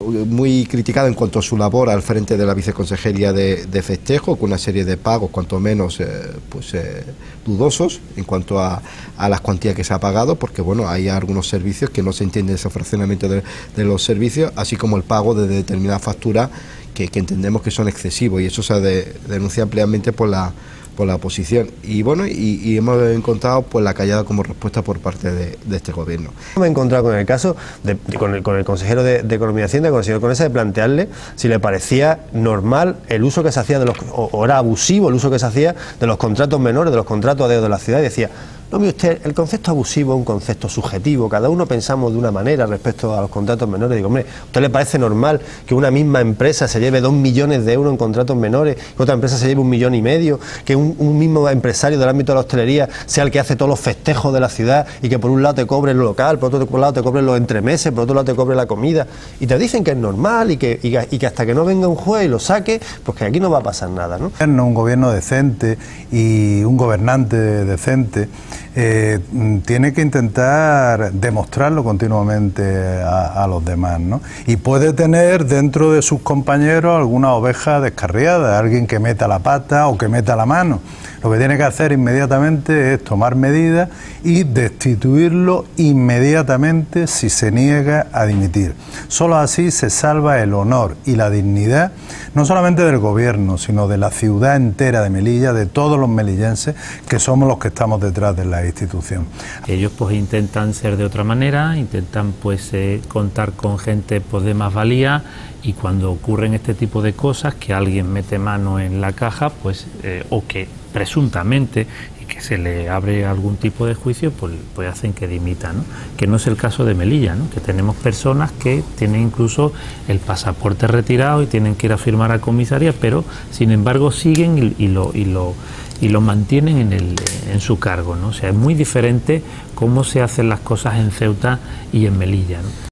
Muy criticado en cuanto a su labor al frente de la Viceconsejería de Festejo, con una serie de pagos cuanto menos dudosos en cuanto a las cuantías que se ha pagado, porque bueno, hay algunos servicios que no se entiende ese fraccionamiento de los servicios, así como el pago de determinadas facturas que entendemos que son excesivos, y eso se ha denunciado ampliamente por la oposición, y bueno, y hemos encontrado pues la callada como respuesta por parte de este gobierno. Me he encontrado con el caso con el consejero de Economía y Hacienda, con el señor Conesa, de plantearle si le parecía normal el uso que se hacía o era abusivo el uso que se hacía de los contratos menores, de los contratos a dedo de la ciudad, y decía: no, mire usted, el concepto abusivo es un concepto subjetivo, cada uno pensamos de una manera respecto a los contratos menores. Digo, hombre, ¿a usted le parece normal que una misma empresa se lleve 2 millones de euros en contratos menores, que otra empresa se lleve 1,5 millones, que un mismo empresario del ámbito de la hostelería sea el que hace todos los festejos de la ciudad y que por un lado te cobre lo local, por otro lado te cobre los entremeses, por otro lado te cobre la comida, y te dicen que es normal y que hasta que no venga un juez y lo saque, pues que aquí no va a pasar nada, ¿no? Un gobierno decente y un gobernante decente tiene que intentar demostrarlo continuamente a los demás, ¿no? Y puede tener dentro de sus compañeros alguna oveja descarriada, alguien que meta la pata o que meta la mano. Lo que tiene que hacer inmediatamente es tomar medidas y destituirlo inmediatamente si se niega a dimitir. Solo así se salva el honor y la dignidad, no solamente del gobierno, sino de la ciudad entera de Melilla, de todos los melillenses, que somos los que estamos detrás de la institución. Ellos pues intentan ser de otra manera, intentan pues contar con gente pues de más valía, y cuando ocurren este tipo de cosas, que alguien mete mano en la caja, pues o que presuntamente y que se le abre algún tipo de juicio, pues hacen que dimita, ¿no? Que no es el caso de Melilla, ¿no? Que tenemos personas que tienen incluso el pasaporte retirado y tienen que ir a firmar a comisaría, pero sin embargo siguen y lo mantienen en su cargo, ¿no? O sea, es muy diferente cómo se hacen las cosas en Ceuta y en Melilla, ¿no?